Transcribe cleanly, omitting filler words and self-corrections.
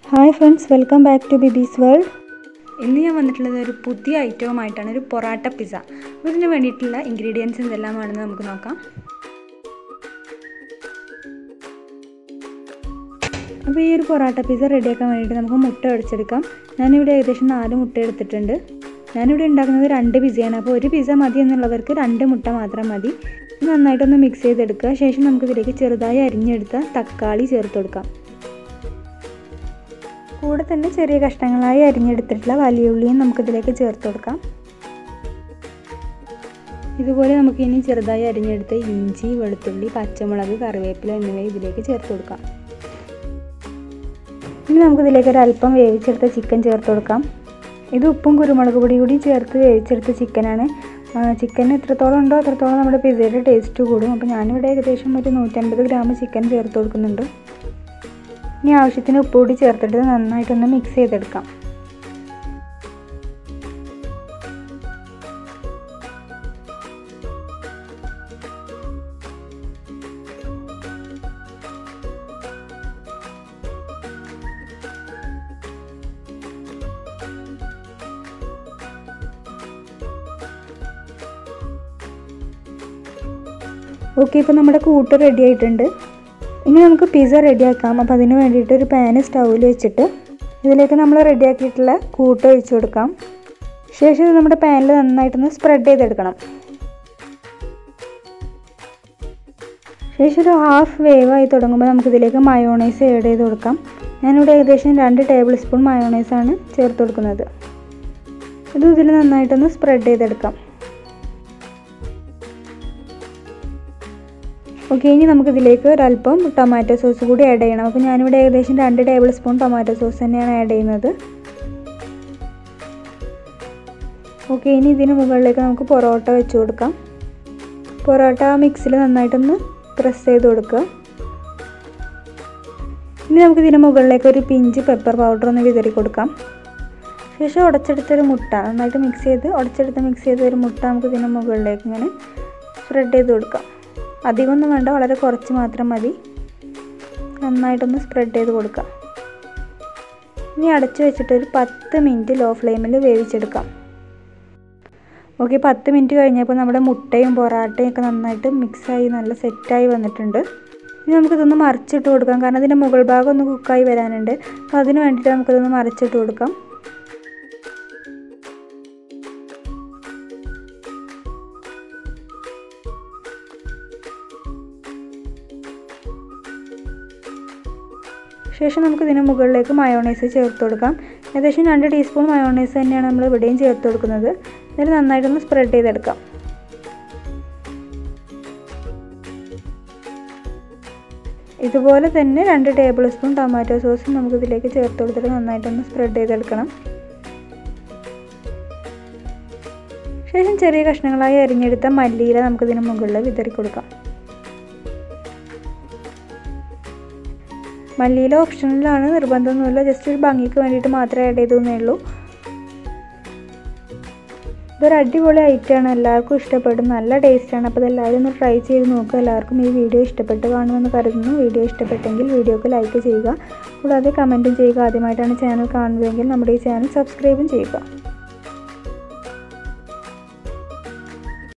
Hi friends, welcome back to ബിബീസ് world. ഇന്ന് ഞാൻ വന്നിട്ടുള്ളത് ഒരു പുതിയ ഐറ്റവുമായിട്ടാണ്, ഒരു പൊറാട്ട പിസ്സ. അപ്പോൾ ഇതിന് വേണ്ടിയിട്ടുള്ള ഇൻഗ്രീഡിയൻസ് എന്തെല്ലാമാണെന്ന് നമുക്ക് നോക്കാം. അപ്പോൾ ഈ ഒരു പൊറാട്ട പിസ്സ റെഡിയാക്കാൻ വേണ്ടിയിട്ട് നമുക്ക് മുട്ട അടിച്ചെടുക്കാം. ഞാനിവിടെ ഏകദേശം 4 മുട്ട എടുത്തിട്ടുണ്ട്. ഞാനിവിടെ ഉണ്ടാക്കുന്നത് 2 പിസ്സയാണ്. അപ്പോൾ ഒരു പിസ്സ മതി എന്നുള്ളവർക്ക് 2 മുട്ട മാത്രം മതി. നന്നായിട്ടൊന്ന് മിക്സ് ചെയ്തെടുക്കുക. ശേഷം നമുക്കിതിലേക്ക് ചെറുതായി അരിഞ്ഞെടുത്ത തക്കാളി ചേർത്ത് കൊടുക്കാം. കൂടെ തന്നെ ചെറിയ കഷ്ണങ്ങളായി അരിഞ്ഞെടുത്തിട്ടുള്ള വലിയ ഉള്ളിയും നമുക്കിതിലേക്ക് ചേർത്ത് കൊടുക്കാം. ഇതുപോലെ നമുക്കിനി ചെറുതായി അരിഞ്ഞെടുത്ത ഇഞ്ചി, വെളുത്തുള്ളി, പച്ചമുളക്, കറിവേപ്പില എന്നിവ ഇതിലേക്ക് ചേർത്ത് കൊടുക്കാം. ഇനി നമുക്കിതിലേക്ക് ഒരല്പം വേവിച്ചെടുത്ത ചിക്കൻ ചേർത്ത് കൊടുക്കാം. ഇത് ഉപ്പും കുരുമുളക് പൊടി കൂടി ചേർത്ത് വേവിച്ചെടുത്ത ചിക്കനാണ്. ചിക്കൻ എത്രത്തോളം ഉണ്ടോ അത്രത്തോളം നമ്മുടെ പിസ്സയുടെ ടേസ്റ്റ് കൂടും. അപ്പോൾ ഞാനിവിടെ ഏകദേശം ഒരു 150 ഗ്രാം ചിക്കൻ ചേർത്ത് കൊടുക്കുന്നുണ്ട്. ഇനി ആവശ്യത്തിന് ഉപ്പ് കൂടി ചേർത്തിട്ട് നന്നായിട്ടൊന്ന് മിക്സ് ചെയ്തെടുക്കാം. ഓക്കെ, ഇപ്പോൾ നമ്മുടെ കൂട്ട് റെഡി ആയിട്ടുണ്ട്. ഇനി നമുക്ക് പിസ്സ റെഡിയാക്കാം. അപ്പോൾ അതിന് വേണ്ടിയിട്ട് ഒരു പാന് സ്റ്റൗവിൽ വെച്ചിട്ട് ഇതിലേക്ക് നമ്മൾ റെഡിയാക്കിയിട്ടുള്ള കൂട്ട് ഒഴിച്ചു കൊടുക്കാം. ശേഷം ഇത് നമ്മുടെ പാനിൽ നന്നായിട്ടൊന്ന് സ്പ്രെഡ് ചെയ്തെടുക്കണം. ശേഷം ഒരു ഹാഫ് വേവായി തുടങ്ങുമ്പോൾ നമുക്കിതിലേക്ക് മയോണൈസ് ആഡ് ചെയ്ത് കൊടുക്കാം. ഞാനിവിടെ ഏകദേശം 2 ടേബിൾ സ്പൂൺ മയോണൈസാണ് ചേർത്ത് കൊടുക്കുന്നത്. ഇത് ഇതിൽ നന്നായിട്ടൊന്ന് സ്പ്രെഡ് ചെയ്തെടുക്കാം. ഓക്കെ, ഇനി നമുക്കിതിലേക്ക് ഒരല്പം ടൊമാറ്റോ സോസ് കൂടി ആഡ് ചെയ്യണം. അപ്പോൾ ഞാനിവിടെ ഏകദേശം 2 ടേബിൾ സ്പൂൺ ടൊമാറ്റോ സോസ് തന്നെയാണ് ആഡ് ചെയ്യുന്നത്. ഓക്കെ, ഇനി ഇതിന് മുകളിലേക്ക് നമുക്ക് പൊറോട്ട വെച്ച് കൊടുക്കാം. പൊറോട്ട മിക്സിൽ നന്നായിട്ടൊന്ന് പ്രസ് ചെയ്ത് കൊടുക്കുക. ഇനി നമുക്കിതിന് മുകളിലേക്ക് ഒരു പിഞ്ച് പെപ്പർ പൗഡർ ഒന്ന് വിതറി കൊടുക്കാം. ശേഷം ഉടച്ചെടുത്തൊരു മുട്ട നന്നായിട്ട് മിക്സ് ചെയ്ത് ഒരു മുട്ട നമുക്ക് ഇതിന് മുകളിലേക്ക് ഇങ്ങനെ സ്പ്രെഡ് ചെയ്ത് കൊടുക്കാം. അധികമൊന്നും വേണ്ട, വളരെ കുറച്ച് മാത്രം മതി. നന്നായിട്ടൊന്ന് സ്പ്രെഡ് ചെയ്ത് കൊടുക്കാം. ഇനി അടച്ചു വെച്ചിട്ട് ഒരു 10 മിനിറ്റ് ലോ ഫ്ലെയിമിൽ വേവിച്ചെടുക്കാം. ഓക്കെ, 10 മിനിറ്റ് കഴിഞ്ഞപ്പോൾ നമ്മുടെ മുട്ടയും പൊറാട്ടയും ഒക്കെ നന്നായിട്ട് മിക്സായി നല്ല സെറ്റായി വന്നിട്ടുണ്ട്. ഇനി നമുക്കിതൊന്ന് മറിച്ചിട്ട് കൊടുക്കാം, കാരണം ഇതിൻ്റെ മുകൾ ഭാഗം ഒന്ന് കുക്കായി വരാനുണ്ട്. അപ്പോൾ അതിന് വേണ്ടിയിട്ട് നമുക്കിതൊന്ന് മറിച്ചിട്ട് കൊടുക്കാം. ശേഷം നമുക്ക് ഇതിന് മുകളിലേക്ക് മയോണൈസ് ചേർത്ത് കൊടുക്കാം. ഏകദേശം 2 ടീസ്പൂൺ മയോണൈസ് തന്നെയാണ് നമ്മൾ ഇവിടെയും ചേർത്ത് കൊടുക്കുന്നത്. എന്നിട്ട് നന്നായിട്ടൊന്ന് സ്പ്രെഡ് ചെയ്തെടുക്കാം. ഇതുപോലെ തന്നെ 2 ടേബിൾ സ്പൂൺ ടൊമാറ്റോ സോസും നമുക്കിതിലേക്ക് ചേർത്ത് കൊടുത്തിട്ട് നന്നായിട്ടൊന്ന് സ്പ്രെഡ് ചെയ്തെടുക്കണം. ശേഷം ചെറിയ കഷ്ണങ്ങളായി അരിഞ്ഞെടുത്ത മല്ലിയില നമുക്കിതിന് മുകളിൽ വിതറി കൊടുക്കാം. മല്ലിയില ഓപ്ഷണലാണ്, നിർബന്ധമൊന്നുമില്ല. ജസ്റ്റ് ഒരു ഭംഗിക്ക് വേണ്ടിയിട്ട് മാത്രമേ ആഡ് ചെയ്തേ ഉള്ളൂ. ഇതൊരു അടിപൊളി ഐറ്റമാണ്, എല്ലാവർക്കും ഇഷ്ടപ്പെടും, നല്ല ടേസ്റ്റാണ്. അപ്പോൾ ഇതെല്ലാവരും ഒന്ന് ട്രൈ ചെയ്ത് നോക്കുക. എല്ലാവർക്കും ഈ വീഡിയോ ഇഷ്ടപ്പെട്ട് കാണുമെന്ന് കരുതുന്നു. വീഡിയോ ഇഷ്ടപ്പെട്ടെങ്കിൽ വീഡിയോക്ക് ലൈക്ക് ചെയ്യുക, കൂടാതെ കമൻറ്റും ചെയ്യുക. ആദ്യമായിട്ടാണ് ചാനൽ കാണുന്നതെങ്കിൽ നമ്മുടെ ഈ ചാനൽ സബ്സ്ക്രൈബും ചെയ്യുക.